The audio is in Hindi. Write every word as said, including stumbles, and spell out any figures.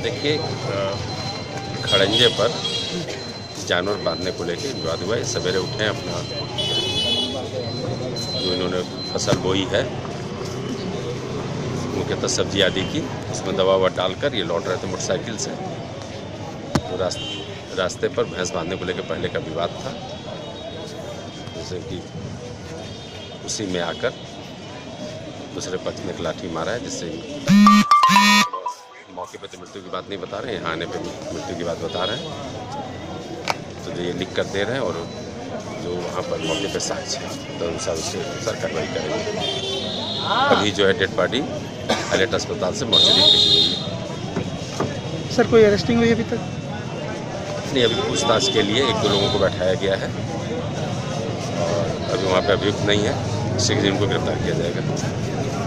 देखिए, खड़ंजे पर जानवर बांधने को लेकर विवाद हुआ है। सवेरे उठे अपना जो इन्होंने फसल बोई है, मुख्यतः सब्जी आदि की, उसमें दवा ववा डालकर ये लौट रहे थे मोटरसाइकिल से। तो रास्ते रास्ते पर भैंस बांधने को लेकर पहले का विवाद था, जैसे कि उसी में आकर दूसरे पक्ष में एक लाठी मारा है, जिससे मौके पे तो मृत्यु की बात नहीं बता रहे हैं, यहाँ आने पे मृत्यु की बात बता रहे हैं। तो ये लिख कर दे रहे हैं और जो वहाँ पर मौके पे साक्ष्य है तो अनुसार उसके अनुसार कार्रवाई करेंगे। अभी जो है डेड बॉडी हाईलाइट अस्पताल से मौचरी भेजी गई है। सर कोई अरेस्टिंग हुई अभी तक नहीं? अभी पूछताछ के लिए एक दो लोगों को बैठाया गया है और अभी वहाँ पे अभियुक्त नहीं है, शीघ्र इनको गिरफ्तार किया जाएगा।